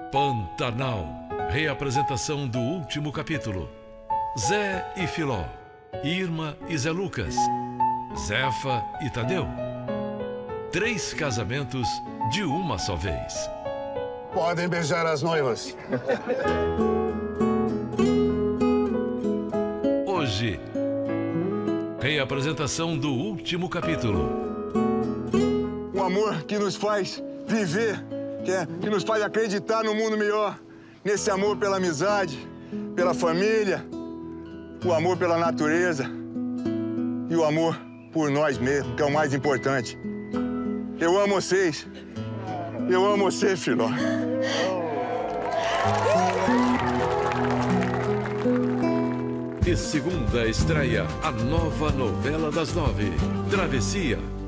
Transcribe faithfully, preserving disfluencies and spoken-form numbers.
Pantanal. Reapresentação do último capítulo. Zé e Filó, Irma e Zé Lucas, Zefa e Tadeu. Três casamentos de uma só vez. Podem beijar as noivas. Hoje, reapresentação do último capítulo. Um amor que nos faz viver, que, é, que nos faz acreditar no mundo melhor. Nesse amor pela amizade, pela família, o amor pela natureza e o amor por nós mesmos, que é o mais importante. Eu amo vocês. Eu amo você, Filó. E segunda estreia, a nova novela das nove, Travessia.